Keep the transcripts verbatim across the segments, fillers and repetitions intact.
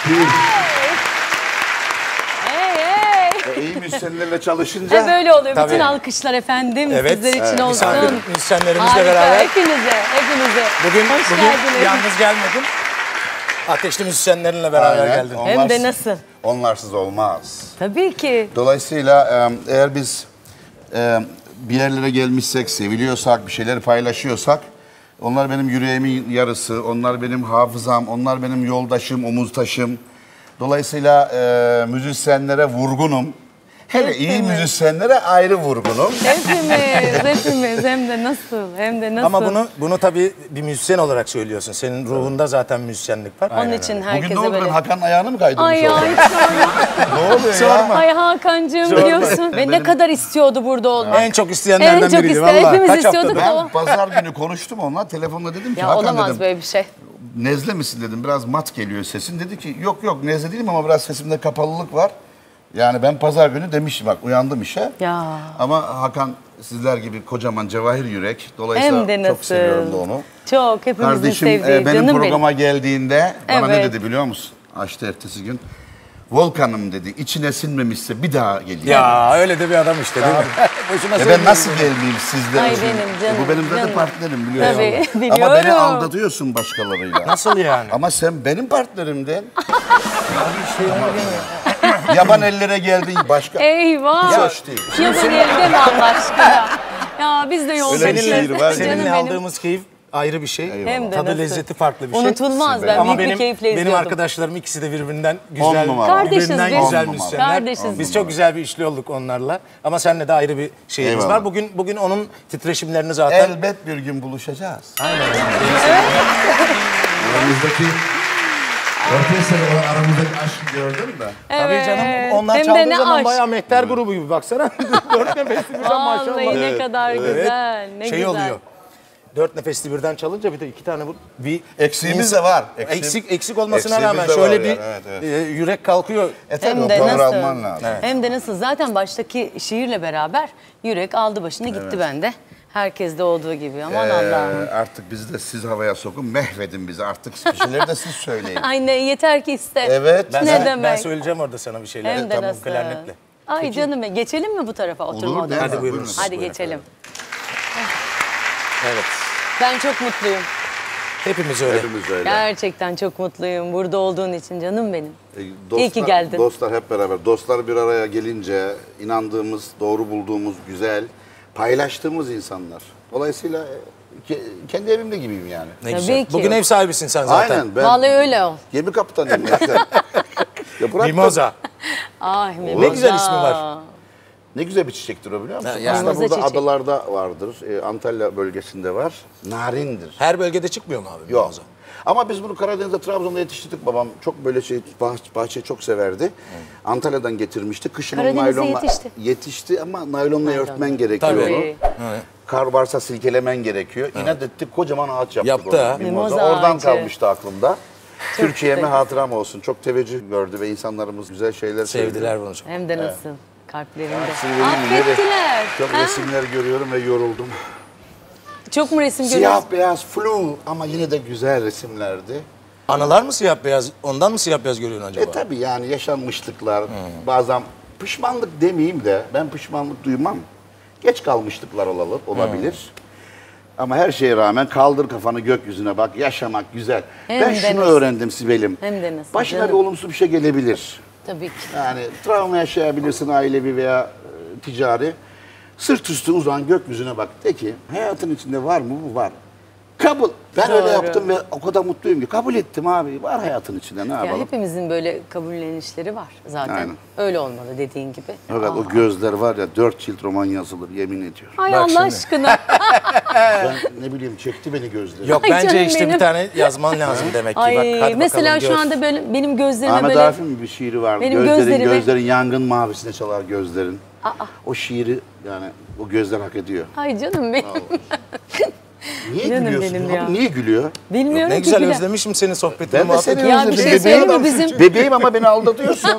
E, iyi müzisyenlerle çalışınca... E böyle oluyor. Tabii. Bütün alkışlar efendim Evet. sizler için Evet. olsun. Misafir müzisyenlerimizle Harika. beraber. Hepinize, hepinize. Bugün, Hoş bugün geldiniz. yalnız gelmedim. Ateşli müzisyenlerinle beraber Aynen. geldim. Onlar- Hem de nasıl? Onlarsız olmaz. Tabii ki. Dolayısıyla e, eğer biz e, bir yerlere gelmişsek, seviliyorsak, bir şeyleri paylaşıyorsak, onlar benim yüreğimin yarısı, onlar benim hafızam, onlar benim yoldaşım, omuztaşım. Dolayısıyla e, müzisyenlere vurgunum. Hele iyi Hepimiz. müzisyenlere ayrı vurgunum. Hepimiz, hepimiz. Hem de nasıl, hem de nasıl. Ama bunu bunu tabii bir müzisyen olarak söylüyorsun. Senin ruhunda zaten müzisyenlik var. Onun için herkese Bugün ne oldu? böyle. Ben Hakan'ın ayağını mı kaydırmış Ay ya oldum? hiç sorma. Ne oluyor ya? Ay Hakan'cığım biliyorsun. Ve ne kadar istiyordu burada olmak. En çok isteyenlerden En çok biriydi isteyen, vallahi. hepimiz Kaç istiyorduk haftadır? ama. Ben pazar günü konuştum onunla. Telefonla dedim ki Ya Hakan olamaz dedim. böyle bir şey. Nezle misin dedim. Biraz mat geliyor sesin. Dedi ki yok yok nezle değilim ama biraz sesimde kapalılık var. Yani ben pazar günü demiştim bak uyandım işe. Ya. Ama Hakan sizler gibi kocaman cevahir yürek. Dolayısıyla Hem de nasıl. çok seviyorum da onu. Çok hepimizin Kardeşim sevdiği e, benim canım programa benim. geldiğinde bana ne Evet. dedi biliyor musun? Açtı ertesi gün. Volkan'ım dedi içine sinmemişse bir daha geliyor. Ya öyle de bir adam işte değil mi? Boşuna Ya ben söylüyorum. nasıl gelmeyeyim sizler Ay için? benim canım, Bu benim zaten canım. partnerim biliyorsun. Tabii, Ama beni biliyorum. aldatıyorsun başkalarıyla. Nasıl yani? Ama sen benim partnerimdin. Yaban ellere geldin başka. Eyvah. Hiç hoş değil. Yaban elde mi Allah aşkına? Ya biz de yolda Öyle bir şiir var. Seninle Canım benim. aldığımız keyif ayrı bir şey. Hem de Tadı nasıl? lezzeti farklı bir şey. Unutulmaz. Ben Ama büyük bir benim keyifle benim izliyordum. arkadaşlarım ikisi de birbirinden On güzel, numara. Kardeşiz birbirinden biz. güzel On müzisyenler. Kardeşiz. Biz çok güzel bir işli olduk onlarla. Ama seninle de ayrı bir şeyimiz Eyvallah. var. Bugün bugün onun titreşimlerini zaten Elbet bir gün buluşacağız. Aramızdaki orkestra olan aramızdaki aşkı gördün mü? tabii canım onlar Hem de çaldığı ne zaman aşk. bayağı mehter grubu gibi baksana. Dört nefesli birden maşallah. Vallahi ne kadar güzel. Ne şey güzel. oluyor. Dört nefesli birden çalınca bir de iki tane bu bir Eksiğimiz de var. Eksiğim- Eksik eksik olmasına eksiğimiz rağmen de şöyle var bir yani, evet, evet. e, yürek kalkıyor. E tabii Hem o de power nasıl? alman lazım. Hem de nasıl? Zaten baştaki şiirle beraber yürek aldı başını gitti bende. Herkeste olduğu gibi. Aman Ee, Allah'ım. artık bizi de siz havaya sokun, mahvedin bizi. Artık bir şeyleri de siz söyleyin. Ay ne yeter ki iste. Evet. Ben, Ne sana- demek? ben söyleyeceğim orada sana bir şeyler. Hem de Tamam, nasıl? klarnetle. Ay canım benim. Geçelim mi bu tarafa oturma Olur, odasına? hadi Hadi buyurun. buyurun. Hadi Buyurun. geçelim. Evet. Ben çok mutluyum. Hepimiz öyle. Hepimiz öyle. Gerçekten çok mutluyum. Burada olduğun için canım benim. E, İyi ki geldin. Dostlar hep beraber. Dostlar bir araya gelince inandığımız, doğru bulduğumuz, güzel, paylaştığımız insanlar. Dolayısıyla e, ke- kendi evimde gibiyim yani. Ne Tabii güzel. ki. Bugün ev sahibisin sen zaten. Aynen. Ben Vallahi öyle ol. gemi kaptanıyım zaten. Ya bırak da- Mimoza. Ah Ne Mimoza. güzel ismi var. Ne güzel bir çiçektir o biliyor musun? Ha, yani. Aslında Mimoza burada çiçek. adalarda vardır. E, Antalya bölgesinde var. Narindir. Her bölgede çıkmıyor mu abi? Yok. Mimoza? Ama biz bunu Karadeniz'de, Trabzon'da yetiştirdik. Babam çok böyle şey bah- bahçeyi çok severdi. Antalya'dan getirmişti. Kışın onu Karadeniz'de naylonla yetişti. yetişti ama naylonla örtmen gerekiyor Tabii. onu. Tabii. Kar varsa silkelemen gerekiyor. İnat ettik, kocaman ağaç yaptık. Yaptı onu. ha. Mimoza. Mimoza Oradan ağacı. kalmıştı aklımda. Türkiye'me güzel. hatıram olsun. Çok teveccüh gördü ve insanlarımız güzel şeyler Sevdiler bunu çok. Hem de nasıl? Kalplerinde. Sizi vereyim mi? Ne de- Affettiler. Çok Ha? resimler görüyorum ve yoruldum. Çok mu resim görüyorsun? Siyah beyaz flu ama yine de güzel resimlerdi. Anılar mı siyah beyaz? Ondan mı siyah beyaz görüyorsun acaba? E tabii yani yaşanmışlıklar, bazen pişmanlık demeyeyim de ben pişmanlık duymam. Geç kalmışlıklar olalı- olabilir. Ama her şeye rağmen kaldır kafanı gökyüzüne bak, yaşamak güzel. Hem ben de şunu nasıl? öğrendim Sibel'im. Hem de nasıl Başına canım? bir olumsuz bir şey gelebilir. Tabii ki. Yani travma yaşayabilirsin ailevi veya e, ticari. Sırt üstü uzan gökyüzüne bak. De ki hayatın içinde var mı? Bu var. Kabul. Ben öyle Doğru. yaptım ve o kadar mutluyum ki. Kabul ettim abi. Var hayatın içinde ne Ya yapalım? hepimizin böyle kabullenişleri var zaten. Aynen. Öyle olmalı dediğin gibi. Evet Aa. o gözler var ya dört cilt roman yazılır yemin ediyorum. Ay Bak Allah şimdi. aşkına. Ben ne bileyim çekti beni gözleri. Yok Ay bence canım işte benim. bir tane yazman lazım demek ki. Ay Bak, hadi mesela bakalım, şu gör. anda böyle benim gözlerime Ahmet böyle Arif'in bir şiiri var. Benim Gözlerin gözlerime- gözlerin yangın mavisine çalar gözlerin. Aa. O şiiri yani o gözler hak ediyor. Ay canım benim. Niye Canım gülüyorsun? benim Abi ya. niye gülüyor? Bilmiyorum Ne ki güzel Gülen. özlemişim senin sohbetini. Ben de seni muhabbetini. Ya bir özledim. şey Bebeğim, söyleyeyim mi? Bizim- bebeğim ama beni aldatıyorsun.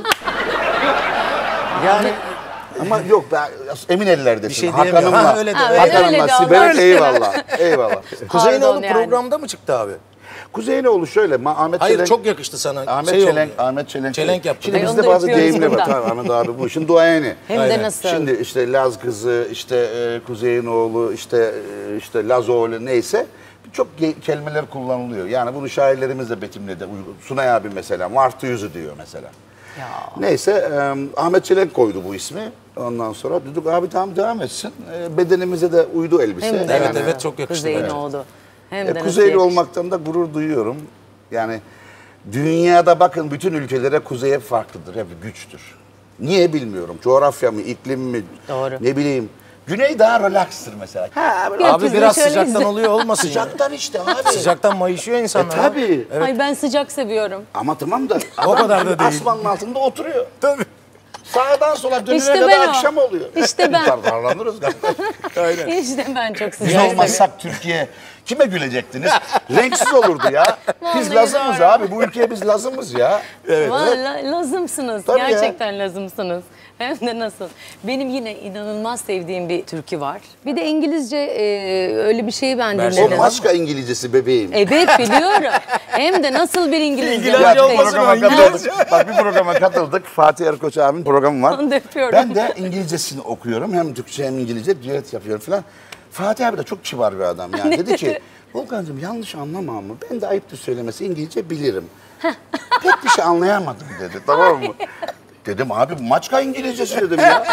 Yani Ama yok ben emin ellerdesin. Bir şey diyemiyorum. Hakan'ımla. Ha, öyle de, öyle Hakan'ımla de, Sibel Allah eyvallah. Eyvallah. Kuzeyinoğlu yani. programda mı çıktı abi? Kuzeyinoğlu şöyle, Ma- Ahmet Hayır Çelenk... çok yakıştı sana. Ahmet şey Çelenk, oldu. Ahmet Çelenk. Çelenk yaptı. Şimdi Ay, onu bizde da bazı öpüyoruz deyimler var. buradan. Tabii Ahmet abi bu işin duayeni. Hem Aynen. de nasıl? Şimdi işte Laz kızı, işte e, Kuzeyinoğlu, işte e, işte Lazoğlu neyse çok ge- kelimeler kullanılıyor. Yani bunu şairlerimiz de betimledi. Uygun. Sunay abi mesela martı yüzü diyor mesela. Ya. Neyse e, Ahmet Çelenk koydu bu ismi. Ondan sonra dedik abi tamam devam etsin. E, bedenimize de uydu elbise. Hem de Evet, nasıl? evet, çok yakıştı Kuzey'in bence. oldu. Hem E, de Kuzeyli nasıl olmaktan da gurur duyuyorum. Yani dünyada bakın bütün ülkelere kuzey hep farklıdır, hep güçtür. Niye bilmiyorum. Coğrafya mı, iklim mi, Doğru. ne bileyim. Güney daha relaxtır mesela. Ha, böyle Gök- Abi Gökyüzü biraz şöyle sıcaktan izle. oluyor olmasın ya. sıcaktan işte abi. Sıcaktan mayışıyor E, insanlar. tabii. Ay ben sıcak seviyorum. Ama tamam da O adam kadar da değil. asmanın altında oturuyor. Tabii. Sağdan sola dönene İşte kadar ben o. akşam oluyor. İşte ben. Darlanırız galiba. İşte ben çok Biz sıcak olmazsak Türkiye kime gülecektiniz? Renksiz olurdu ya. Biz Vallahi lazımız doğru. abi. Bu ülkeye biz lazımız ya. Evet. Vallahi lazımsınız. Tabii ya. Gerçekten lazımsınız. Hem de nasıl. Benim yine inanılmaz sevdiğim bir türkü var. Bir de İngilizce e, öyle bir şeyi ben Mersin. O dinledim. Maçka İngilizcesi bebeğim. Evet biliyorum. Hem de nasıl bir İngilizce. İngilizce var. Ya bir olmasın programa o İngilizce. katıldık. Bak bir programa katıldık. Fatih Erkoç abinin programı var. Onu da öpüyorum. Ben de İngilizcesini okuyorum. Hem Türkçe hem İngilizce düet yapıyorum falan. Fatih abi de çok kibar bir adam yani. Dedi ki Volkan'cığım yanlış anlama ama ben de ayıptır söylemesi İngilizce bilirim. Pek bir şey anlayamadım dedi, tamam mı? Dedim abi Maçka İngilizcesi dedim ya.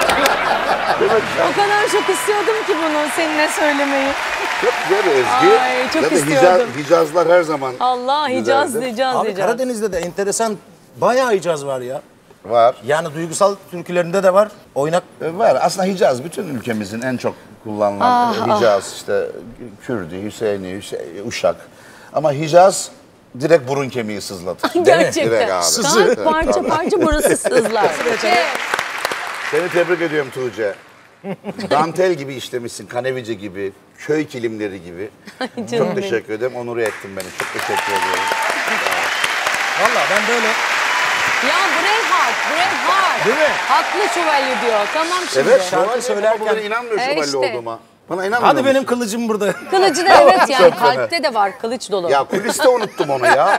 Evet, O kadar çok istiyordum ki bunu seninle söylemeyi. çok güzel bir ezgi. Ay, çok Zaten istiyordum. Hicaz, Hicazlar her zaman Allah Hicaz, güzeldir. Hicaz, Abi Hicaz. Karadeniz'de de enteresan bayağı Hicaz var ya. Var. Yani duygusal türkülerinde de var. Oynak. E, Var. Aslında Hicaz bütün ülkemizin en çok kullanılan Ah, e, Hicaz işte Kürdü, Hüseyin'i, Hüsey- Uşak. Ama Hicaz direkt burun kemiği sızlatır. Gerçekten. Direkt abi. Kalp Evet, parça tabii. parça burası sızlar. Evet. Seni tebrik ediyorum Tuğçe. Dantel gibi işlemişsin, kanevice gibi, köy kilimleri gibi. canım Çok benim. teşekkür ederim, onur ettin beni. Çok teşekkür ediyorum. Valla ben böyle. Ya Braveheart, Braveheart. Değil mi? Haklı şövalye diyor. Tamam şimdi. Evet, şarkı şarkı söylerken- söylerken... Bana inanmıyor E şövalye işte. olduğuma. Bana inanmıyor Hadi benim musun? kılıcım burada. Kılıcı da evet yani kalpte de var kılıç dolu. Ya kuliste unuttum onu ya.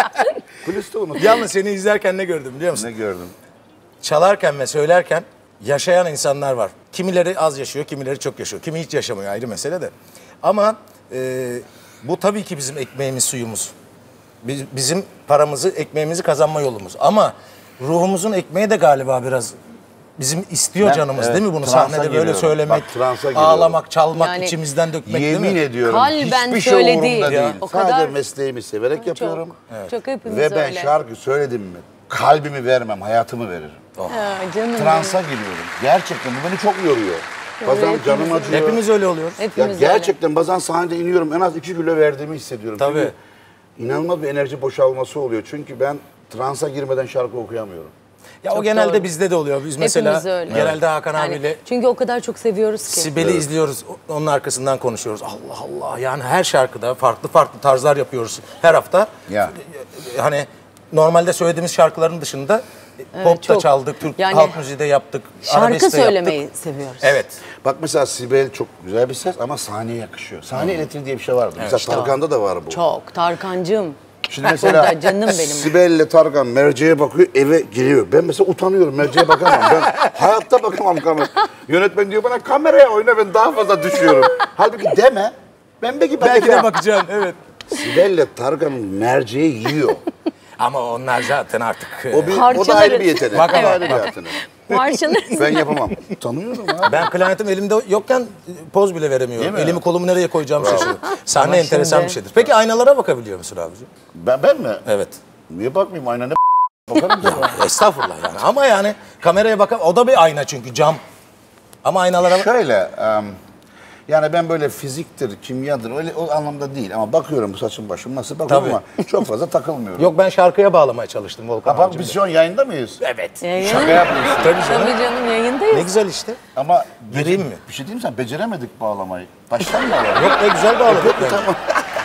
Kuliste unuttum. Yalnız seni izlerken ne gördüm biliyor musun? Ne gördüm? Çalarken ve söylerken yaşayan insanlar var. Kimileri az yaşıyor, kimileri çok yaşıyor. Kimi hiç yaşamıyor, ayrı mesele de. Ama e, bu tabii ki bizim ekmeğimiz, suyumuz. Biz- Bizim paramızı, ekmeğimizi kazanma yolumuz. Ama ruhumuzun ekmeği de galiba biraz bizim istiyor Ben, canımız evet, değil mi bunu transa sahnede böyle giriyorum. söylemek, Bak, transa giriyorum. ağlamak, çalmak, Yani içimizden dökmek değil Yemin mi? ediyorum Kalben hiçbir şey şöyle umurumda değil değil. ya. O Sadece kadar- mesleğimi severek yapıyorum. Çok, çok hepimiz Ve ben öyle. şarkı söyledim mi kalbimi vermem, hayatımı veririm. Ha, canım Transa giriyorum. Gerçekten bu beni çok yoruyor. Bazen hepimiz canım öyle. acıyor. Hepimiz öyle oluyoruz. benim. Ya Hepimiz öyle. gerçekten bazen sahnede iniyorum en az iki kilo verdiğimi hissediyorum. Tabii. Çünkü inanılmaz bir enerji boşalması oluyor. Çünkü ben transa girmeden şarkı okuyamıyorum. Ya o Çok genelde doğru. bizde de oluyor. Biz mesela Hepimiz öyle. genelde Hakan Yani abiyle çünkü o kadar çok seviyoruz ki. Sibel'i izliyoruz. Onun arkasından konuşuyoruz. Allah Allah. Yani her şarkıda farklı farklı tarzlar yapıyoruz her hafta. Ya. Hani normalde söylediğimiz şarkıların dışında pop da çok. çaldık, Türk Yani halk müziği de yaptık, Şarkı arabesk de söylemeyi yaptık. seviyoruz. Evet. Bak mesela Sibel çok güzel bir ses ama sahneye yakışıyor. Sahne elektriği diye bir şey vardı. Mesela Tarkan'da da var bu. Çok. Tarkancığım. Şimdi mesela Burada canım benim. Sibel'le Tarkan merceğe bakıyor eve giriyor. Ben mesela utanıyorum merceğe bakamam. Ben hayatta bakamam kamera. Yönetmen diyor bana kameraya oyna ben daha fazla düşüyorum. Halbuki deme. Ben belki Belki de bakacağım. bakacaksın. Evet. Sibel'le Tarkan'ın merceği yiyor. Ama onlar zaten artık O, bir, o da Parçaları. ayrı bir yetenek. Bak O da ama. ayrı bir yetenek. Marşını. Ben yapamam. Utanıyorum abi. ben klarnetim elimde yokken poz bile veremiyorum. Değil mi? Elimi kolumu nereye koyacağımı şaşırıyorum. Sahne Ama enteresan şimdi- bir şeydir. Peki aynalara bakabiliyor musun abicim? Ben, ben mi? Evet. Niye bakmayayım ayna ne bakarım tabii. Estağfurullah yani. Ama yani kameraya bakam o da bir ayna çünkü cam. Ama aynalara bak. Şöyle, em, yani ben böyle fiziktir, kimyadır öyle o anlamda değil ama bakıyorum bu saçım başım nasıl bakıyorum Tabii. ama çok fazla takılmıyorum. Yok ben şarkıya bağlamaya çalıştım Volkan Ha, bak abicim biz de. şu an yayında mıyız? Evet. Yayın. Şaka yapıyorsun. Tabii canım. Tabii canım yayındayız. Ne güzel işte. Ama Gireyim mi? Bir şey diyeyim mi sen beceremedik bağlamayı. Baştan mı alalım? Yok ne güzel bağladık bence. Tamam.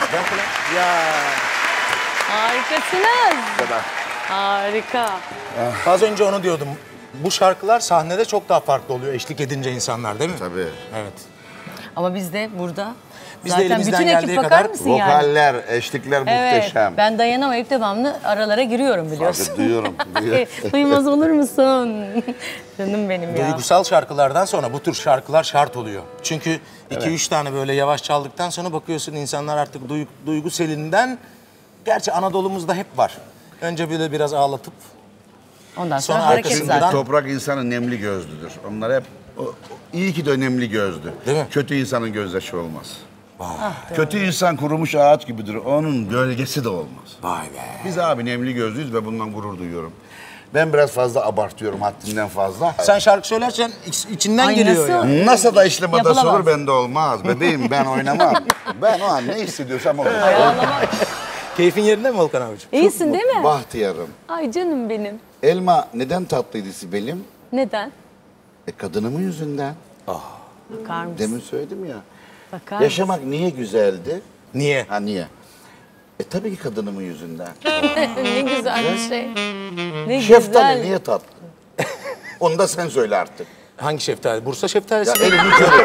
Harikasınız. Kadar. Harika. Az önce onu diyordum. Bu şarkılar sahnede çok daha farklı oluyor eşlik edince insanlar değil mi? Tabii. Evet. Ama biz de burada Biz de zaten elimizden bütün geldiği ekip bakar kadar mısın yani? Vokaller, eşlikler Evet, muhteşem. ben dayanamayıp devamlı aralara giriyorum biliyorsun. Fark duyuyorum. duyuyorum. Duymaz olur musun? Canım benim ya. Duygusal şarkılardan sonra bu tür şarkılar şart oluyor. Çünkü iki üç tane böyle yavaş çaldıktan sonra bakıyorsun insanlar artık duygu, duygu selinden, gerçi Anadolu'muzda hep var. Önce böyle biraz ağlatıp Ondan sonra, Sonra hareket arkasından- zaten. Toprak insanı nemli gözlüdür. Onlar hep o, o- iyi ki de nemli gözdü. Değil mi? Kötü insanın gözyaşı olmaz. Kötü insan kurumuş ağaç gibidir. Onun gölgesi de olmaz. vay be. Biz abi nemli gözlüyüz ve bundan gurur duyuyorum. Ben biraz fazla abartıyorum, haddinden fazla. Sen şarkı söylersen iç- içinden Ay, geliyor nasıl? ya. Nasıl da işlemada Yapılamaz. olur bende olmaz. Bebeğim ben oynamam. Ben o an ne hissediyorsam olur. Keyfin yerinde mi Volkan abicim? İyisin değil mi? Bahtiyarım. Ay canım benim. Elma neden tatlıydı Sibel'im? Neden? E kadınımın yüzünden. Bakar mısın? Demin söyledim ya. Bakar Yaşamak niye güzeldi? Niye? Ha niye? E tabii ki kadınımın yüzünden. Ne güzel bir şey. Ne Şeftali güzel. niye tatlı? Onu da sen söyle artık. Hangi şeftali? Bursa şeftalisi Ya mi? elini körü.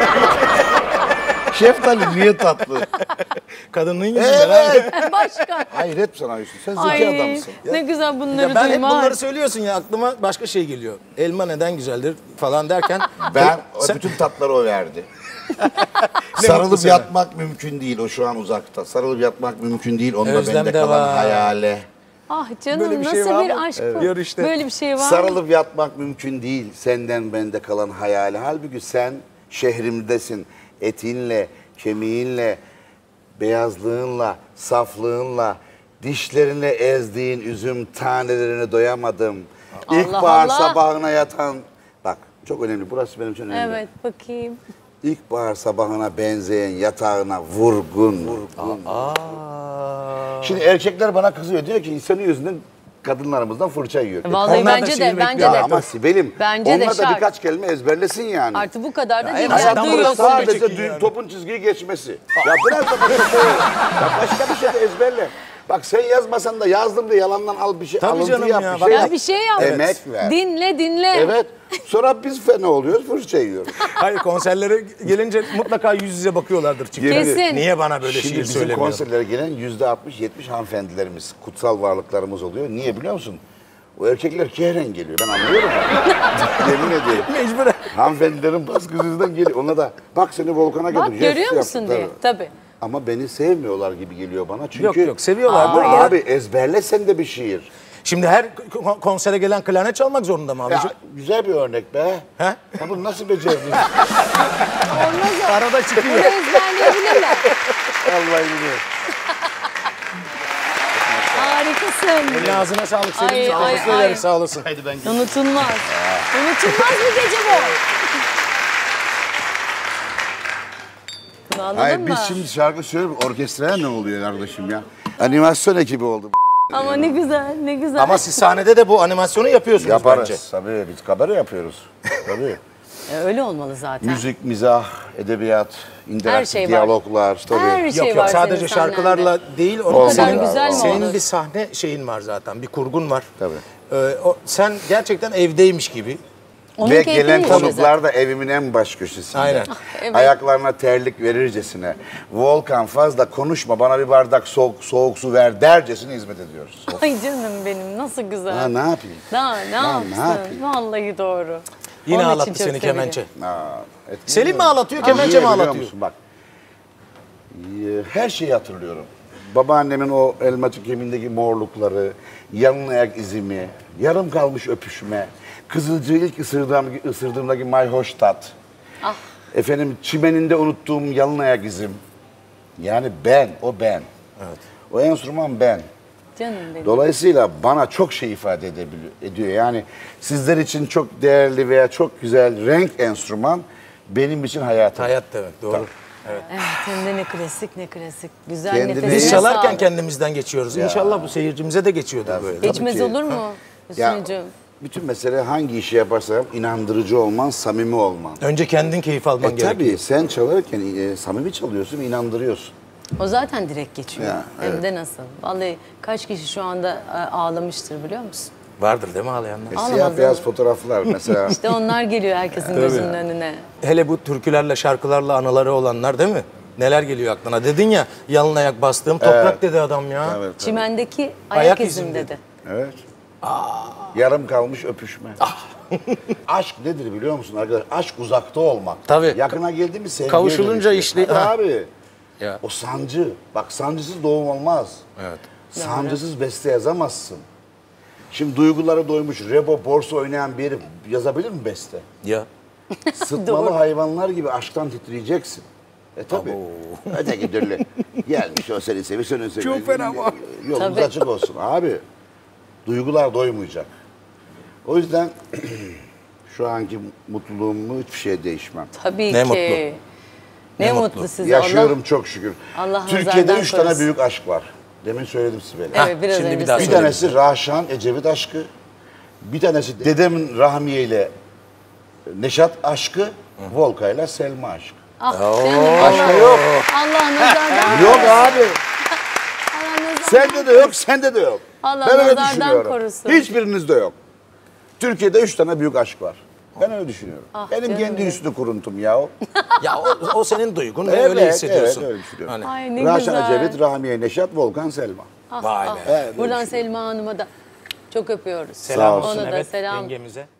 Şeftali niye tatlı? Kadının yüzünden. Evet. Başka. Hayret sana Hüsnü. Sen zeki Ay adamsın. ne güzel bunları Ya ben hep duymak. bunları söylüyorsun ya, aklıma başka şey geliyor. Elma neden güzeldir falan derken. Ben Sen- bütün tatları o verdi. mutlu Sarılıp sana. yatmak mümkün değil. O şu an uzakta. Sarılıp yatmak mümkün değil. Onda Özlem bende de kalan var. hayale. Ah canım Böyle bir nasıl şey var bir mı? aşk Evet. bu. Gör işte. Böyle bir şey var mı? Sarılıp yatmak mümkün değil. Senden bende kalan hayali. Halbuki sen şehrimdesin. Etinle, kemiğinle, beyazlığınla, saflığınla, dişlerine ezdiğin üzüm tanelerine doyamadım. Allah İlkbahar Allah. sabahına yatan... Bak çok önemli. Burası benim için önemli. Evet bakayım. İlkbahar sabahına benzeyen yatağına vurgun. Vurgun. Şimdi erkekler bana kızıyor. Diyor ki senin yüzünden kadınlarımızdan fırça yiyor. Vallahi onlar da bence şiir de bence Ya de. ama Sibel'im, Bence de onlar da şart. birkaç kelime ezberlesin yani. Artık bu kadar da değil. evet, Ya, adam Hayatımda duyuyorsun duyuyorsun. be sadece çekin dü- yani. topun çizgiyi geçmesi. Ya bırak da başka şey. Ya başka bir şey de ezberle. Bak sen yazmasan da yazdım da yalandan al bir şey. Tabii alıntı canım yap, ya. bir Bak- şey Ya yap. bir şey yap. Emek ver. Dinle dinle. Evet. Sonra biz fena oluyoruz, fırça yiyoruz. Hayır, konserlere gelince mutlaka yüz yüze bakıyorlardır çünkü. Kesin. Niye bana böyle Şimdi şiir bizim söylemiyor? konserlere gelen yüzde altmış yetmiş hanımefendilerimiz, kutsal varlıklarımız oluyor. Niye biliyor musun? O erkekler kehren geliyor. Ben anlıyorum. Yemin ediyorum. Mecburen. Hanımefendilerin baskısı yüzünden geliyor. Ona da bak seni Volkan'a Bak götür. görüyor jest musun yaptı. diye. Tabii. Ama beni sevmiyorlar gibi geliyor bana. Çünkü Yok, yok, seviyorlar. Ama Aa. abi ezberle sen de bir şiir. Şimdi her ko- konsere gelen klarnet çalmak zorunda mı Ya, abiciğim? güzel bir örnek be. He? Ya bunu nasıl becerdin? Arada çıkıyor. Bunu ezberleyebilirler. Vallahi biliyorum. Harikasın. Eline ağzına sağlık Ay, senin. ay, Teşekkür ay. ederim, sağ olasın. Haydi ben Unutulmaz. Unutulmaz bir gece bu. Bunu anladın Hayır mı? biz şimdi şarkı söylüyoruz. Orkestraya ne oluyor kardeşim ya? Animasyon ekibi oldu. Ama ne güzel, ne güzel. Ama siz sahnede de bu animasyonu yapıyorsunuz Yaparız. bence. Tabii biz kabare yapıyoruz. Tabii. E, öyle olmalı zaten. Müzik, mizah, edebiyat, interaktif şey var. diyaloglar. Tabii. Her şey Yok var yok, sadece senin şarkılarla sahnende. değil. Onun Olmaz senin, ya, güzel mi senin olur? bir sahne şeyin var zaten, bir kurgun var. Tabii. Ee, o, sen gerçekten evdeymiş gibi. Onun Ve keyfini gelen yaşıyor konuklar da evimin en baş köşesinde. Aynen. evet. Ayaklarına terlik verircesine. Volkan fazla konuşma bana bir bardak soğuk, soğuk su ver dercesine hizmet ediyoruz. Ay canım benim nasıl güzel. Ha, ne yapayım? Daha ne Daha ne yapsın? yapayım? Vallahi doğru. Yine Onun için ağlattı çok seni seviyorum. kemençe. Aa, etmiyor Selim mi mu? ağlatıyor, Aa, kemençe niye mi biliyor ağlatıyor? musun? Bak. Ee, Her şeyi hatırlıyorum. Babaannemin o elmacık yemindeki morlukları, yalın ayak izimi, yarım kalmış öpüşme, kızılcığı ilk ısırdığım, ısırdığımdaki mayhoş tat. Ah. Efendim çimeninde unuttuğum yalın ayak izim. Yani ben, o ben. Evet. O enstrüman ben. Canım benim. Dolayısıyla bana çok şey ifade edebiliyor, ediyor. Yani sizler için çok değerli veya çok güzel renk enstrüman benim için hayatım. Hayat demek, doğru. Tabii. Evet. Evet hem de ne klasik ne klasik. Güzel Kendine- nefesine Biz çalarken sağlık. kendimizden geçiyoruz. İnşallah bu seyircimize de geçiyordur böyle. Tabii Geçmez ki. olur mu Ya, Hüsnü'cüğüm? bütün mesele hangi işi yaparsam inandırıcı olman, samimi olman. Önce kendin keyif alman E gerekiyor. tabii sen çalarken e, samimi çalıyorsun, inandırıyorsun. O zaten direkt geçiyor. Ya, Hem evet. de nasıl? Vallahi kaç kişi şu anda e, ağlamıştır biliyor musun? Vardır değil mi ağlayanlar? E, Ağlamaz siyah değil beyaz mi? fotoğraflar mesela. İşte onlar geliyor herkesin gözünün önüne. Hele bu türkülerle, şarkılarla anıları olanlar değil mi? Neler geliyor aklına? Dedin ya yalın ayak bastığım toprak Evet. dedi adam ya. Evet, evet. Çimendeki ayak, Ayak izim izim dedi. dedi. Evet. Yarım kalmış öpüşme. Aşk nedir biliyor musun arkadaşlar? Aşk uzakta olmak. Tabii. Yakına geldi mi sevgiye Kavuşulunca dönüşüyor. işli- Hadi Ha. abi. Ya. O sancı. Bak sancısız doğum olmaz. Evet. Sancısız beste yazamazsın. Şimdi duyguları doymuş, rebo, borsa oynayan biri yazabilir mi beste? Ya. Sıtmalı hayvanlar gibi aşktan titreyeceksin. E tabi. Öteki türlü. Gelmiş o seni seviyor, seni seviyor. Çok fena bu. Yolunuz Tabii. açık olsun abi. Duygular doymayacak. O yüzden şu anki mutluluğumu hiçbir şeye değişmem. Tabii Ne ki. mutlu. Ne, Ne mutlu, mutlu. size. Yaşıyorum Allah, çok şükür. Allah Türkiye'de nazardan üç tane korusun. büyük aşk var. Demin söyledim Sibel'e. Evet, biraz Şimdi bir önce daha Bir söyle. tanesi Raşan Ecevit aşkı. Bir tanesi dedemin Rahmiye ile Neşat aşkı. Volka ile Selma aşkı. Ah, canım. Başka yok. Allah nazardan Yok abi. Allah nazardan- Sende de yok, sende de yok. Allah ben öyle nazardan düşünüyorum. korusun. Hiçbirinizde yok. Türkiye'de üç tane büyük aşk var. Ben öyle düşünüyorum. Ah, Benim canım kendi benim. üstü kuruntum ya o. Ya o, o senin duygun ve Evet, öyle hissediyorsun. evet, öyle düşünüyorum. Hani, Ay ne Raşan güzel. Ecevit, Rahmiye Neşat, Volkan Selma. Ah, Vay ah. be. Evet, öyle Buradan düşünüyorum. Selma Hanım'a da çok öpüyoruz. selam Sağ olsun Ona da evet selam. yengemize.